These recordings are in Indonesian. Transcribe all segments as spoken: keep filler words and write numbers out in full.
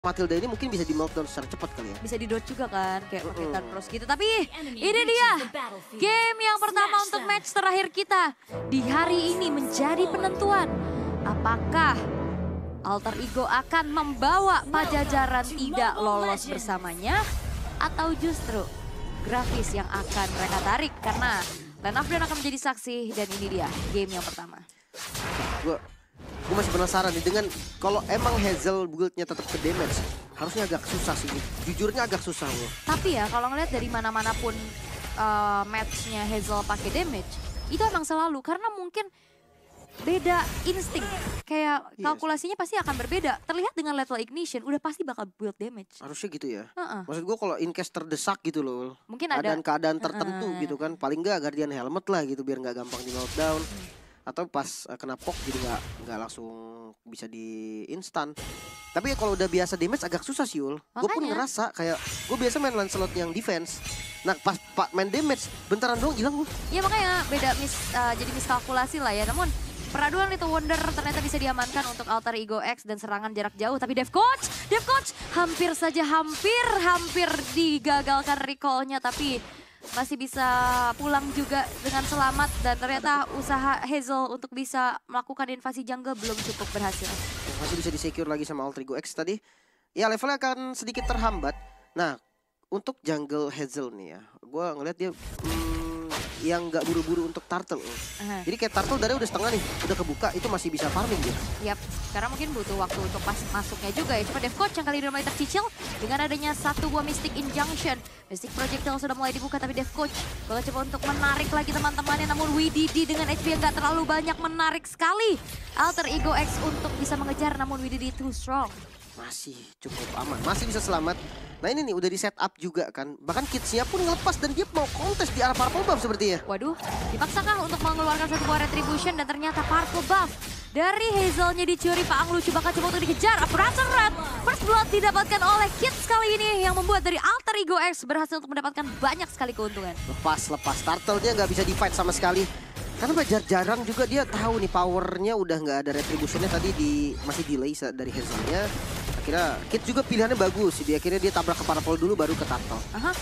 Matilda ini mungkin bisa di meltdown secara cepat kali ya. Bisa di dodge juga kan, kayak pakai Mm-mm. Thunderous gitu. Tapi ini dia game yang pertama untuk match terakhir kita di hari ini menjadi penentuan. Apakah Alter Ego akan membawa Pajajaran tidak lolos bersamanya? Atau justru grafis yang akan mereka tarik? Karena Line of Dawn akan menjadi saksi dan ini dia game yang pertama. Gue gue masih penasaran nih dengan kalau emang Hazel build-nya tetap ke damage, harusnya agak susah sih. Jujurnya agak susah loh. Tapi ya kalau ngeliat dari mana-mana pun uh, match-nya Hazel pakai damage, itu emang selalu karena mungkin beda insting. Kayak Yes. kalkulasinya pasti akan berbeda. Terlihat dengan level ignition udah pasti bakal build damage. Harusnya gitu ya. Uh-uh. Maksud gue kalau in case terdesak gitu loh. Mungkin ada Keadaan-keadaan tertentu Uh-uh. gitu kan. Paling nggak Guardian Helmet lah gitu biar nggak gampang di meltdown. Atau pas uh, kena poke jadi nggak nggak langsung bisa di instan. Tapi ya kalau udah biasa damage agak susah sih Yul. Gue pun Makanya. ngerasa kayak gue biasa main Lancelot yang defense. Nah pas pak main damage bentaran doang hilang gue. Ya makanya beda mis, uh, jadi miskalkulasi lah ya. Namun peraduan Little Wonder ternyata bisa diamankan untuk Alter Ego X dan serangan jarak jauh. Tapi Dev Coach, Dev Coach hampir saja hampir, hampir digagalkan recall-nya. Tapi masih bisa pulang juga dengan selamat. Dan ternyata usaha Hazel untuk bisa melakukan invasi jungle belum cukup berhasil. Masih bisa di-secure lagi sama Alter Ego X tadi. Ya levelnya akan sedikit terhambat. Nah untuk jungle Hazel nih ya. Gue ngeliat dia hmm, yang nggak buru-buru untuk turtle. Uh-huh. Jadi kayak turtle dari udah setengah nih. Udah kebuka itu masih bisa farming dia. Yap, karena mungkin butuh waktu untuk pas masuknya juga ya. Cuma Dev Coach yang kali ini mulai tercicil dengan adanya satu buah Mystic Injunction. Mystic Projectile sudah mulai dibuka tapi Dev Coach bakal coba untuk menarik lagi teman-temannya. Namun W D D dengan H P yang gak terlalu banyak menarik sekali Alter Ego X untuk bisa mengejar, namun W D D too strong. Masih cukup aman, masih bisa selamat. Nah ini nih udah di setup juga kan. Bahkan kidsnya pun ngelepas dan dia mau kontes di arah Purple Buff sepertinya. Waduh, dipaksakah untuk mengeluarkan satu buah Retribution dan ternyata Purple Buff dari Hazelnya dicuri. Paang lucu bakal coba untuk dikejar. Abrasive Red, First Blood didapatkan oleh Kids kali ini yang membuat dari Alter Ego X berhasil untuk mendapatkan banyak sekali keuntungan. Lepas, lepas. Turtle dia nggak bisa di-fight sama sekali. Karena jarang juga dia tahu nih powernya udah nggak ada retributionnya tadi di masih delay dari Hazelnya. Akhirnya Kid juga pilihannya bagus. Dia akhirnya dia tabrak ke Purple dulu baru ke Turtle. Aha.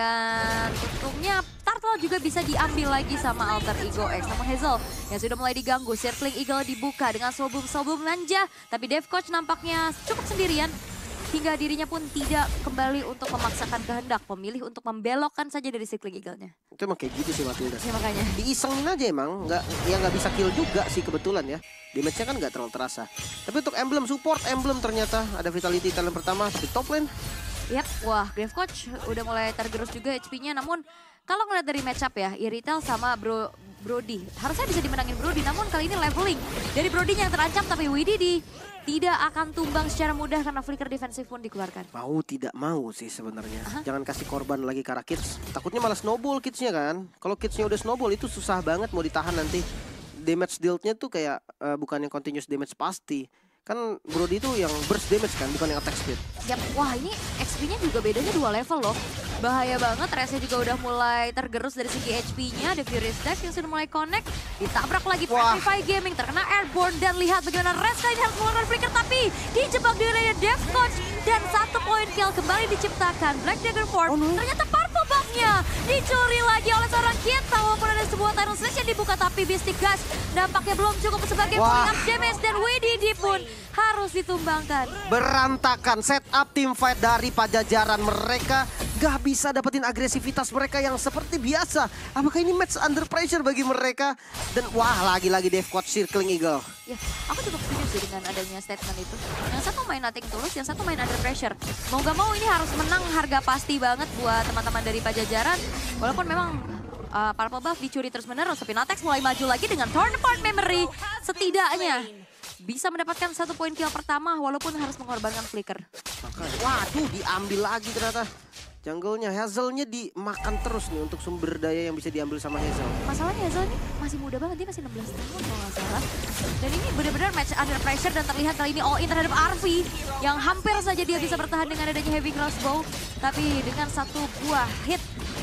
Dan untungnya Turtle juga bisa diambil lagi sama Alter Ego X. Namun Hazel yang sudah mulai diganggu. Circling Eagle dibuka dengan Sobum-Sobum Ninja. Tapi Dev Coach nampaknya cukup sendirian. Hingga dirinya pun tidak kembali untuk memaksakan kehendak. Memilih untuk membelokkan saja dari Circling Eagle-nya. Itu emang kayak gitu sih Matilda. Ya makanya. Diisengin aja emang. Nggak, ya nggak bisa kill juga sih kebetulan ya. Damage-nya kan nggak terlalu terasa. Tapi untuk emblem, support emblem ternyata. Ada Vitality talent pertama di top lane. Yap, wah Dev Coach udah mulai tergerus juga H P-nya. Namun kalau ngeliat dari matchup ya, Iritel sama Bro Brody. Harusnya bisa dimenangin Brody, namun kali ini leveling. Dari Brody yang terancam, tapi W D D tidak akan tumbang secara mudah karena flicker defensif pun dikeluarkan. Mau tidak mau sih sebenarnya. Aha. Jangan kasih korban lagi ke arah Kids. Takutnya malah snowball Kids-nya kan. Kalau Kids-nya udah snowball itu susah banget mau ditahan nanti. Damage dealt-nya tuh kayak uh, bukan yang continuous damage pasti. Kan Brody itu yang burst damage kan, bukan yang attack speed. Yap, wah ini X P-nya juga bedanya dua level loh. Bahaya banget, Resnya juga udah mulai tergerus dari segi H P-nya. The Furious Dash yang sudah mulai connect. Ditabrak lagi Wah. Petrify Gaming, terkena Airborne. Dan lihat bagaimana Res kali ini harus mengeluarkan flicker. Tapi dijebak di wilayah Dev Coach. Dan satu poin kill kembali diciptakan. Black Dagger Form, Oh, no. ternyata Purple Buff-nya dicuri lagi oleh seorang Kita. Walaupun ada sebuah Tyrant Slash yang dibuka. Tapi Mystic Gas nampaknya belum cukup sebagai Wah. pulling up damage. Dan W D D pun harus ditumbangkan. Berantakan setup team fight dari Pajajaran. Mereka gak bisa dapetin agresivitas mereka yang seperti biasa. Apakah ini match under pressure bagi mereka? Dan wah lagi-lagi Dev Coach Circling Eagle. Ya, aku cukup setuju sih dengan adanya statement itu. Yang satu main nothing tulus, yang satu main under pressure. Mau gak mau ini harus menang harga pasti banget buat teman-teman dari Pajajaran. Walaupun memang uh, Purple Buff dicuri terus-menerus, tapi Natex mulai maju lagi dengan Torn Apart Memory. Setidaknya bisa mendapatkan satu poin kill pertama walaupun harus mengorbankan flicker. Makanya, waduh diambil lagi ternyata. Jungle-nya, Hazel-nya dimakan terus nih untuk sumber daya yang bisa diambil sama Hazel. Masalahnya Hazel ini masih muda banget, dia masih enam belas tahun kalau nggak salah. Dan ini benar-benar match under pressure dan terlihat kali ini all in terhadap R V. Yang hampir saja dia bisa bertahan dengan adanya heavy crossbow. Tapi dengan satu buah hit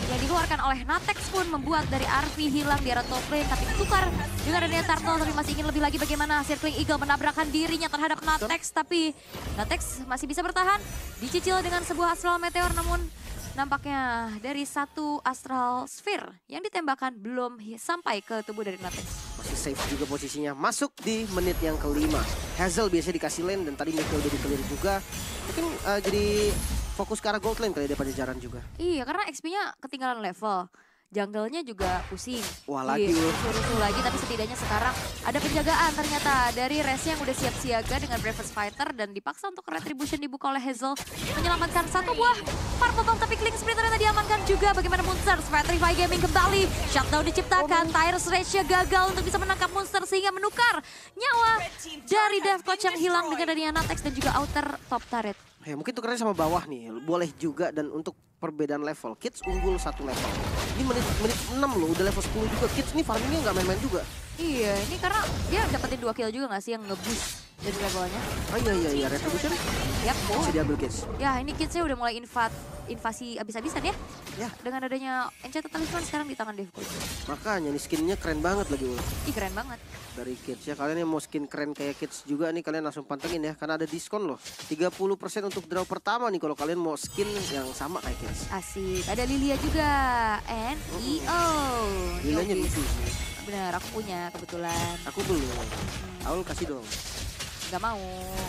yang dikeluarkan oleh Natex pun membuat dari Arvi hilang di arah top lane, tapi ditukar dengan adanya Turtle, tapi masih ingin lebih lagi bagaimana Circling Eagle menabrakkan dirinya terhadap Natex, tapi Natex masih bisa bertahan, dicicil dengan sebuah Astral Meteor, namun nampaknya dari satu Astral Sphere yang ditembakkan belum sampai ke tubuh dari Natex. Masih safe juga posisinya, masuk di menit yang kelima. Hazel biasanya dikasih lane dan tadi midnya udah di-clear juga. Mungkin uh, jadi fokus ke arah gold lane kali dia Pajajaran juga. Iya, karena X P-nya ketinggalan level. Jungle-nya juga pusing. Wah, lagi loh. Rusuh lagi, tapi setidaknya sekarang ada penjagaan ternyata dari Rez yang udah siap siaga dengan Bravest Fighter dan dipaksa untuk Retribution dibuka oleh Hazel. Menyelamatkan satu buah Purple Bomb, tapi Killing Spree ternyata diamankan juga. Bagaimana Monster? Petrify Gaming kembali. Shutdown diciptakan. Tyrus Rage-nya gagal untuk bisa menangkap Monster sehingga menukar nyawa dari Death Coach yang hilang dengan adanya Natex dan juga Outer top turret. Ya, mungkin tukernya sama bawah nih, boleh juga. Dan untuk perbedaan level, Kids unggul satu level. Ini menit menit enam loh, udah level sepuluh juga. Kids nih farmingnya nggak main-main juga. Iya, ini karena dia dapetin dua kill juga nggak sih yang nge-boost dari levelnya. Oh iya iya iya, Retribution. Yap, oh. Bisa diambil Kids. Ya, ini Kidsnya udah mulai invat, invasi abis-abisan ya. Ya. Dengan adanya Enchanted Talisman sekarang di tangan Dev Coach. Makanya nih skinnya keren banget lagi Ul. Ih, keren banget. Dari Kids ya, kalian yang mau skin keren kayak Kids juga nih kalian langsung pantengin ya, karena ada diskon loh tiga puluh persen untuk draw pertama nih kalau kalian mau skin yang sama kayak Kids. Asik, ada Lilia juga, N E O. Lilianya lucu sih. Bener, aku punya kebetulan. Aku belum. Hmm. Aul kasih dong. Gak mau.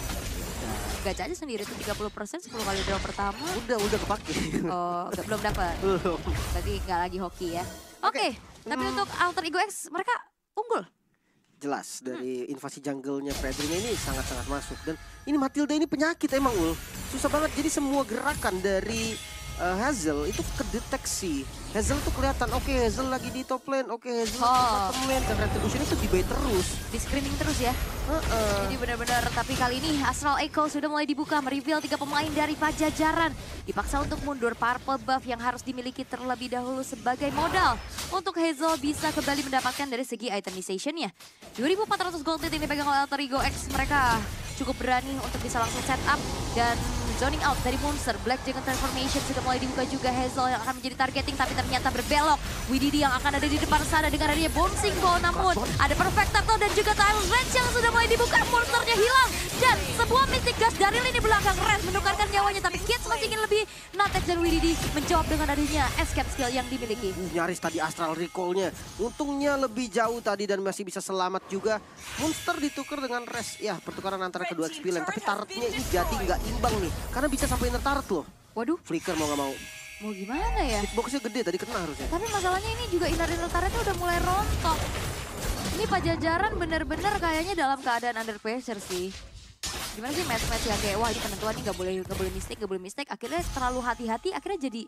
Gacha aja sendiri tuh tiga puluh persen sepuluh kali draw pertama. Udah, udah kepake. Oh, gak, belum dapat. Belum. Berarti gak lagi hoki ya. Oke, okay. okay. Tapi hmm. untuk Alter Ego X mereka unggul. Jelas dari invasi jungle-nya Fredrinya ini sangat-sangat masuk. Dan ini Matilda ini penyakit emang Ul. Susah banget, jadi semua gerakan dari uh, Hazel itu kedeteksi. Hazel tuh kelihatan, oke okay, Hazel lagi di top lane, oke okay, Hazel oh. di bottom lane. Dan Retribution itu di-bait terus. Di screening terus ya. Uh -uh. Jadi benar-benar, tapi kali ini Astral Echo sudah mulai dibuka, mereveal tiga pemain dari Pajajaran. Dipaksa untuk mundur, Purple Buff yang harus dimiliki terlebih dahulu sebagai modal untuk Hazel bisa kembali mendapatkan dari segi itemization-nya. dua ribu empat ratus gold yang dipegang oleh Alter Ego X, mereka cukup berani untuk bisa langsung set up dan zoning out dari Monster. Black Dragon Transformation sudah mulai dibuka juga, Hazel yang akan menjadi targeting tapi ternyata berbelok. W D D yang akan ada di depan sana dengan adanya bouncing ball, namun ada Perfect Turtle dan juga Tyrus Rage yang sudah mulai dibuka, Monsternya hilang. Dan sebuah Mystic Gust dari lini belakang, Rez menukarkan nyawanya tapi Kids masih ingin lebih. Natex dan W D D menjawab dengan adanya escape skill yang dimiliki. Uh, nyaris tadi Astral Recall-nya, untungnya lebih jauh tadi dan masih bisa selamat juga. Monster ditukar dengan Rez, ya pertukaran antara kedua X P lane, tapi turretnya ini jadi nggak imbang nih. Karena bisa sampai inner turret loh. Waduh. Flicker mau nggak mau. Mau gimana ya? Hitboxnya gede tadi kena harusnya. Tapi masalahnya ini juga inner-inner turretnya udah mulai rontok. Ini Pajajaran bener-bener kayaknya dalam keadaan under pressure sih. Gimana sih match-match yang kayak wah ini penentuan nih gak boleh, gak boleh mistake, gak boleh mistake. Akhirnya terlalu hati-hati, akhirnya jadi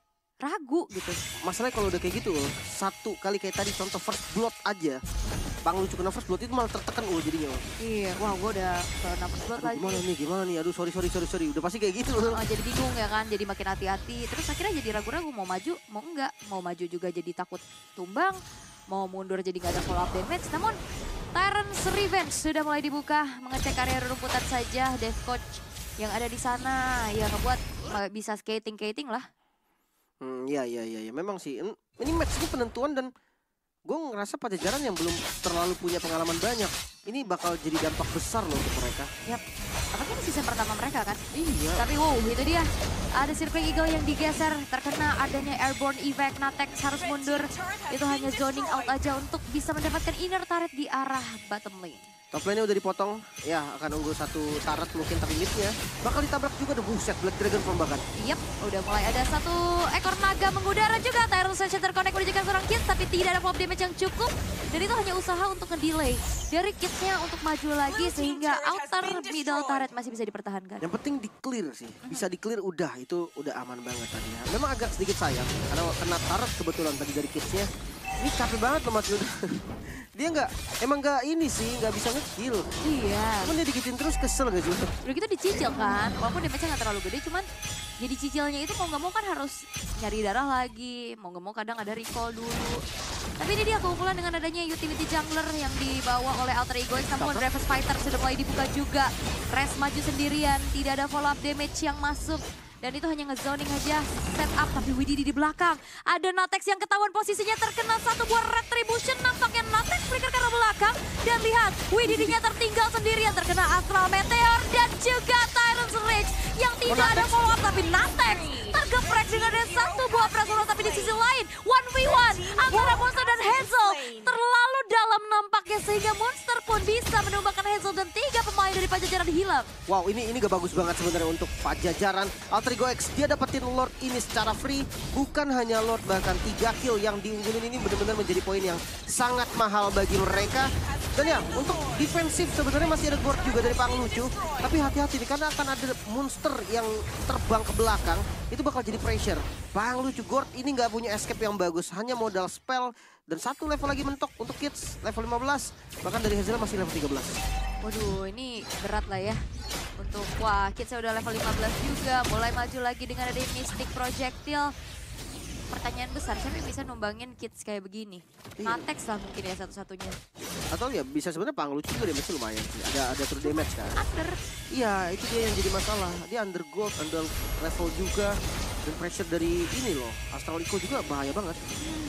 ragu gitu. Masalahnya kalau udah kayak gitu loh, satu kali kayak tadi contoh first blood aja. Bang lucu kena first blood itu malah tertekan loh jadinya. Iya, wah gue udah kena first blood lagi. Gimana nih, gimana nih, aduh sorry, sorry, sorry, sorry. Udah pasti kayak gitu loh. Oh, jadi bingung ya kan, jadi makin hati-hati. Terus akhirnya jadi ragu-ragu mau maju, mau enggak. Mau maju juga jadi takut tumbang, mau mundur jadi gak ada follow up damage. Namun Tyrant's Revenge sudah mulai dibuka, mengecek area rumputan saja. Death Coach yang ada di sana ya ngebuat bisa skating-skating lah. Hmm, ya, ya, ya, ya, memang sih. Ini match ini penentuan dan gue ngerasa Pajajaran yang belum terlalu punya pengalaman banyak. Ini bakal jadi dampak besar loh untuk mereka. Yap, apalagi ini season pertama mereka kan? Iya. Tapi wow, itu dia. Ada Circling Eagle yang digeser, terkena adanya Airborne Evac, Natex harus mundur. Itu hanya zoning out aja untuk bisa mendapatkan inner turret di arah bottom lane. Top lane-nya udah dipotong, ya akan unggul satu turret mungkin, tapi mid-nya bakal ditabrak juga. Ada buset, Black Dragon Form bahkan. Yap, udah mulai ada satu ekor naga mengudara juga. Tyrus Rage terconnect menunjukkan seorang Kids, tapi tidak ada pop damage yang cukup. Dan itu hanya usaha untuk nge-delay dari Kids-nya untuk maju lagi sehingga outer middle turret masih bisa dipertahankan. Yang penting di-clear sih, bisa di-clear udah, itu udah aman banget tadi ya. Memang agak sedikit sayang, karena kena turret kebetulan tadi dari Kids-nya. Ini capek banget loh Matilda. Dia nggak, emang nggak ini sih, nggak bisa nge-kill. Iya. Cuman dia digituin terus, kesel gak juga? Udah gitu dicicil kan, walaupun damage-nya nggak terlalu gede, cuman jadi cicilnya itu mau nggak mau kan harus nyari darah lagi, mau nggak mau kadang ada recall dulu. Tapi ini dia keunggulan dengan adanya utility jungler yang dibawa oleh Alter Ego X, namun Bravest Fighter sudah mulai dibuka juga. Rez maju sendirian, tidak ada follow up damage yang masuk. Dan itu hanya ngezoning aja, set up, tapi Wididi di belakang. Ada Natex yang ketahuan posisinya terkena satu buah retribution, nampaknya Natex flicker ke arah belakang. Dan lihat, Wididinya tertinggal sendirian, terkena Astral Meteor dan juga Tyrant's Rage yang tidak ada follow up, tapi Natex tergeprek dengan ada satu buah pressure, tapi di sisi lain one v one antara Monster dan Hazel terlalu dalam nampaknya sehingga Monster pun bisa menumbangkan Hazel dan tiga pemain dari Pajajaran hilang. Wow, ini ini gak bagus banget sebenarnya untuk Pajajaran. Alter Ego X dia dapetin Lord ini secara free, bukan hanya Lord, bahkan tiga kill yang diunggulin ini benar-benar menjadi poin yang sangat mahal bagi mereka. Dan ya, untuk defensif sebenarnya masih ada Gord juga dari Panglucu, tapi hati-hati nih karena akan ada monster yang terbang ke belakang, itu bakal jadi pressure. Panglucu Gord ini nggak punya escape yang bagus, hanya modal spell dan satu level lagi mentok untuk Kids level lima belas, bahkan dari Hazel masih level tiga belas. Waduh, ini berat lah ya. Untuk, wah, Kids udah level lima belas juga, mulai maju lagi dengan ada Mystic Projectile. Pertanyaan besar, siapa yang bisa numbangin Kids kayak begini? Iya. Natex lah mungkin ya satu-satunya. Atau ya bisa sebenarnya Panglucu juga damage lumayan sih. Ada ada true damage kan. Under. Iya, itu dia yang jadi masalah. Dia under gold, under level juga. Dan pressure dari ini loh, Astral Echo juga bahaya banget.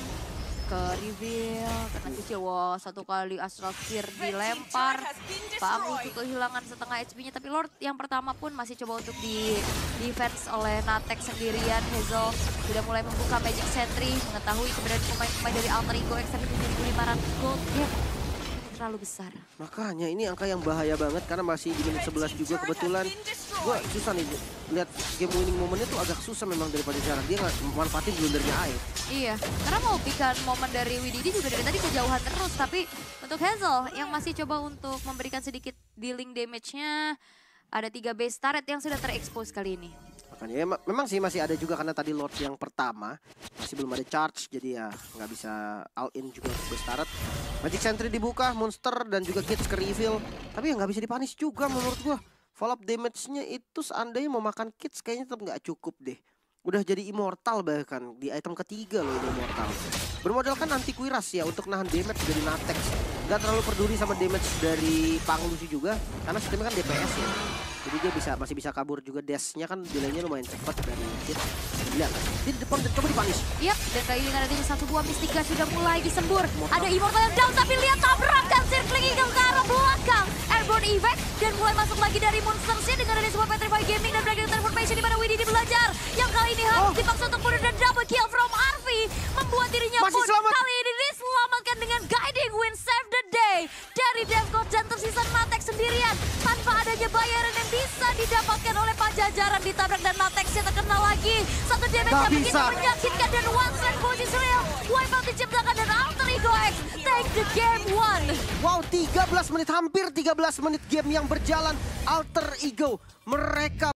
Ke reveal, kena cicil, wah satu kali Astral Spear dilempar. Panglucu kehilangan setengah H P-nya, tapi Lord yang pertama pun masih coba untuk di defense oleh Natex sendirian. Hazel sudah mulai membuka Magic Sentry, mengetahui keberadaan pemain-pemain dari Alter Ego X, tapi tujuh ribu lima ratus gold gap terlalu besar. Makanya ini angka yang bahaya banget karena masih di menit sebelas juga kebetulan. Gue susah nih lihat game winning momennya tuh agak susah memang daripada jarang. Dia nggak manfaatin blundernya air. Iya, karena mau bikin momen dari Wididi juga dari tadi kejauhan terus. Tapi untuk Hazel yang masih coba untuk memberikan sedikit dealing damage-nya, ada tiga base turret yang sudah terekspos kali ini. Makanya ya, memang sih masih ada juga karena tadi Lord yang pertama masih belum ada charge, jadi ya nggak bisa all in juga untuk base turret. Magic Sentry dibuka, Monster dan juga Kids ke reveal, tapi ya nggak bisa dipanis juga menurut gua. Follow up damage-nya itu seandainya mau makan Kids kayaknya tetap nggak cukup deh. Udah jadi immortal bahkan di item ketiga loh ini immortal. Bermodalkan anti kuiras ya untuk nahan damage dari Natex. Gak terlalu peduli sama damage dari Panglucu juga karena sistemnya kan D P S ya. Jadi dia bisa masih bisa kabur juga, dash-nya kan delaynya lumayan cepat dari Kids. Lihat, dia di depan coba dipanis. Yap, dan kali ini ada satu buah Mystica sudah mulai disembur. Ada Immortal yang down, tapi lihat tabrakan Circling Eagle ke arah belakang. Airborne Effect dan mulai masuk lagi dari Monsters-nya dengan ada sebuah Petrify Gaming dan Breaking Transformation di mana Wididi belajar. Yang kali ini harus Oh. dipaksa untuk mundur dan double kill from Arvi. Membuat dirinya Masih pun selamat. kali ini diselamatkan dengan Guiding Wind Save the Day dari Devcode dan tersisa Natex sendirian. Tanpa adanya bayaran yang bisa didapatkan oleh Pajajaran, ditabrak dan Natexnya terkena lagi. Satu damage Gak yang bikin bisa. menyakitkan dan one strike posisi real. Wipeout diciptakan dan Alter Ego X take the game one. Wow, tiga belas menit, hampir tiga belas menit game yang berjalan. Alter Ego mereka